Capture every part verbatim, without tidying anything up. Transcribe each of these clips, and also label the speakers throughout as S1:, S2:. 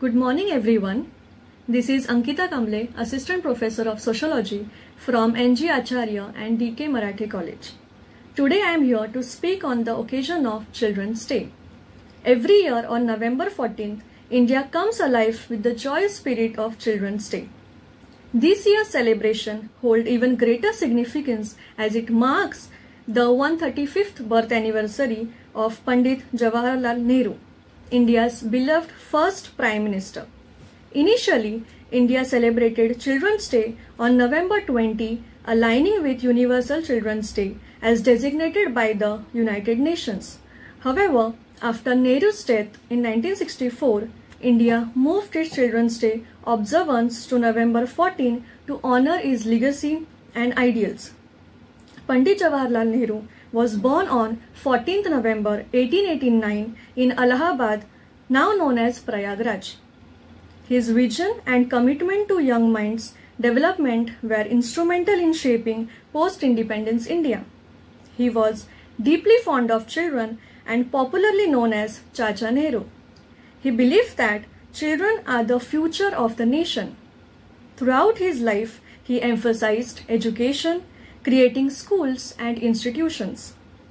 S1: Good morning everyone. This is Ankita Kamble, Assistant Professor of Sociology from N G Acharya and D K Marathi College. Today I am here to speak on the occasion of Children's Day. Every year on November fourteenth, India comes alive with the joyous spirit of Children's Day. This year's celebration holds even greater significance as it marks the one hundred thirty-fifth birth anniversary of Pandit Jawaharlal Nehru, India's beloved first Prime Minister. Initially, India celebrated Children's Day on November twentieth, aligning with Universal Children's Day as designated by the United Nations. However, after Nehru's death in nineteen sixty-four, India moved its Children's Day observance to November fourteenth to honor his legacy and ideals. Pandit Jawaharlal Nehru was born on fourteenth November eighteen eighty-nine in Allahabad, now known as Prayagraj. His vision and commitment to young minds' development were instrumental in shaping post-independence India. He was deeply fond of children and popularly known as Chacha Nehru. He believed that children are the future of the nation. Throughout his life, he emphasized education, creating schools and institutions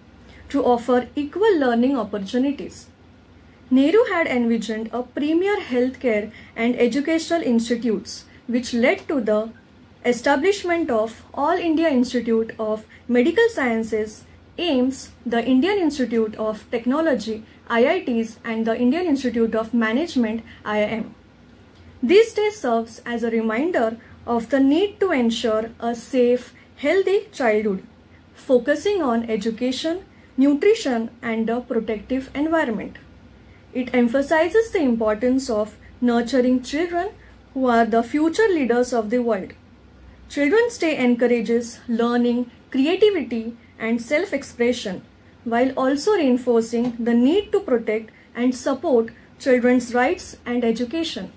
S1: to offer equal learning opportunities. Nehru had envisioned a premier healthcare and educational institutes, which led to the establishment of All India Institute of Medical Sciences, AIIMS, the Indian Institute of Technology, I I Ts, and the Indian Institute of Management, I I M. This day serves as a reminder of the need to ensure a safe, healthy childhood, focusing on education, nutrition, and a protective environment. It emphasizes the importance of nurturing children who are the future leaders of the world. Children's Day encourages learning, creativity, and self-expression, while also reinforcing the need to protect and support children's rights and education.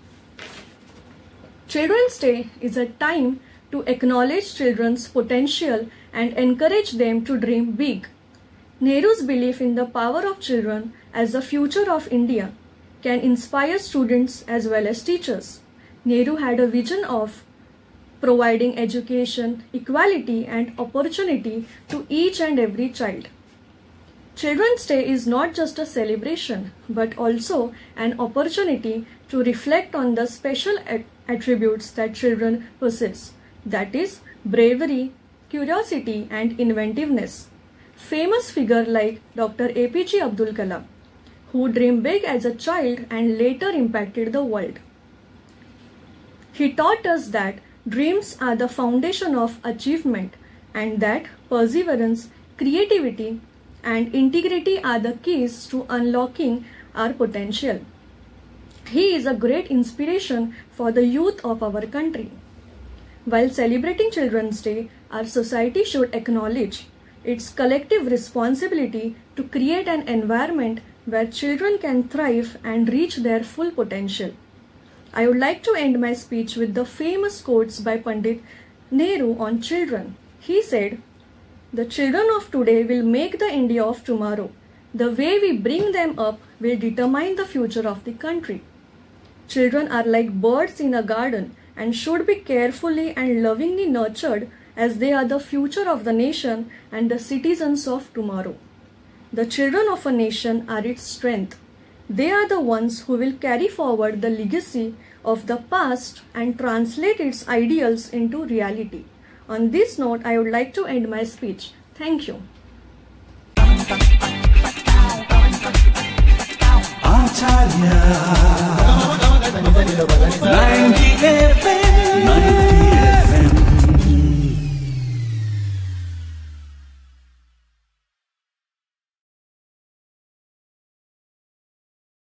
S1: Children's Day is a time to acknowledge children's potential and encourage them to dream big. Nehru's belief in the power of children as the future of India can inspire students as well as teachers. Nehru had a vision of providing education, equality, and opportunity to each and every child. Children's Day is not just a celebration, but also an opportunity to reflect on the special attributes that children possess, that is, bravery, curiosity, and inventiveness. Famous figure like Doctor A P J Abdul Kalam, who dreamed big as a child and later impacted the world. He taught us that dreams are the foundation of achievement and that perseverance, creativity, and integrity are the keys to unlocking our potential. He is a great inspiration for the youth of our country. While celebrating Children's Day, our society should acknowledge its collective responsibility to create an environment where children can thrive and reach their full potential. I would like to end my speech with the famous quotes by Pandit Nehru on children. He said, "The children of today will make the India of tomorrow. The way we bring them up will determine the future of the country. Children are like birds in a garden and should be carefully and lovingly nurtured as they are the future of the nation and the citizens of tomorrow. The children of a nation are its strength. They are the ones who will carry forward the legacy of the past and translate its ideals into reality." On this note, I would like to end my speech. Thank you.
S2: Acharya